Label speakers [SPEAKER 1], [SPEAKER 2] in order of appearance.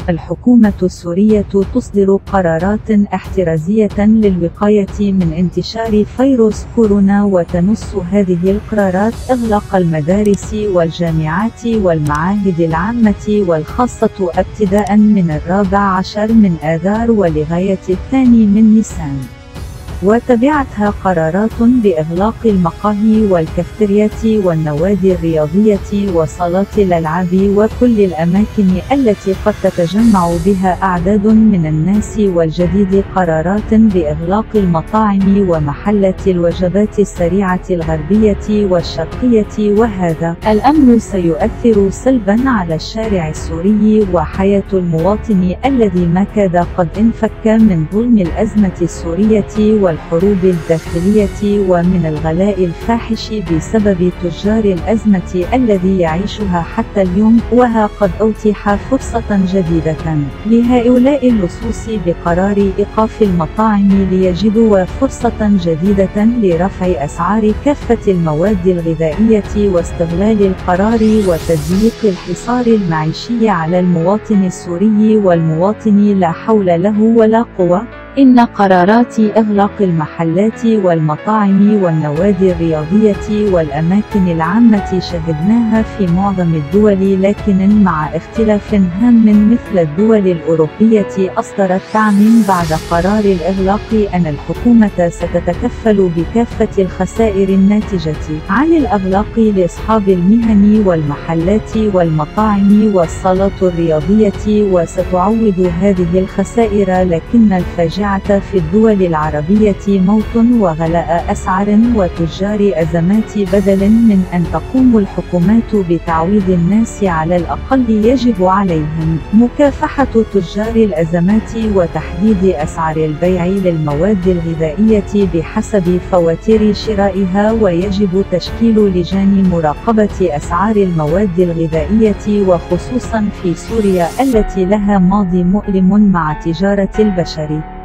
[SPEAKER 1] الحكومة السورية تصدر قرارات احترازية للوقاية من انتشار فيروس كورونا، وتنص هذه القرارات إغلاق المدارس والجامعات والمعاهد العامة والخاصة ابتداء من 14 من آذار ولغاية 2 من نيسان. وتبعتها قرارات بإغلاق المقاهي والكافتريات والنوادي الرياضية وصالات الألعاب وكل الأماكن التي قد تتجمع بها أعداد من الناس، والجديد قرارات بإغلاق المطاعم ومحلات الوجبات السريعة الغربية والشرقية. وهذا الأمر سيؤثر سلبا على الشارع السوري وحياة المواطن الذي ما كاد قد انفك من ظلم الأزمة السورية والحروب الداخلية ومن الغلاء الفاحش بسبب تجار الأزمة الذي يعيشها حتى اليوم. وها قد أتيح فرصة جديدة لهؤلاء اللصوص بقرار إيقاف المطاعم ليجدوا فرصة جديدة لرفع أسعار كافة المواد الغذائية واستغلال القرار وتضييق الحصار المعيشي على المواطن السوري والمواطن لا حول له ولا قوة. إن قرارات إغلاق المحلات والمطاعم والنوادي الرياضية والأماكن العامة شهدناها في معظم الدول، لكن مع اختلاف هام مثل الدول الأوروبية أصدرت دعم بعد قرار الإغلاق أن الحكومة ستتكفل بكافة الخسائر الناتجة عن الإغلاق لأصحاب المهن والمحلات والمطاعم والصالات الرياضية، وستعوض هذه الخسائر. لكن الفاجعة في الدول العربية موت وغلاء أسعار وتجار أزمات. بدلا من أن تقوم الحكومات بتعويض الناس، على الأقل يجب عليهم مكافحة تجار الأزمات وتحديد أسعار البيع للمواد الغذائية بحسب فواتير شرائها. ويجب تشكيل لجان مراقبة أسعار المواد الغذائية، وخصوصا في سوريا التي لها ماضي مؤلم مع تجارة البشر.